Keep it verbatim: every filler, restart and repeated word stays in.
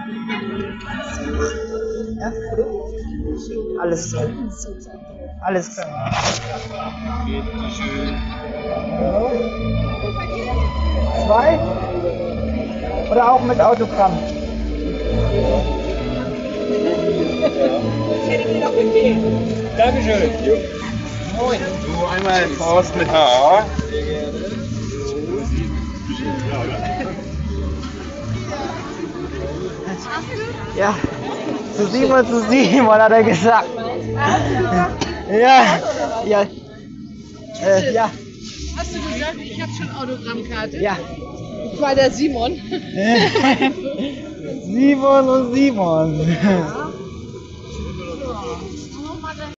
Ja? Alles klar. Alles klar. Bitteschön. Zwei? Oder auch mit Autogramm? Dankeschön. Moin. So, einmal Faust mit Haar. Ja, zu Simon, zu Simon, hat er gesagt. Ja, ja. Äh, ja. Hast du gesagt, ich habe schon Autogrammkarte? Ja. Ich war der Simon. Simon und Simon.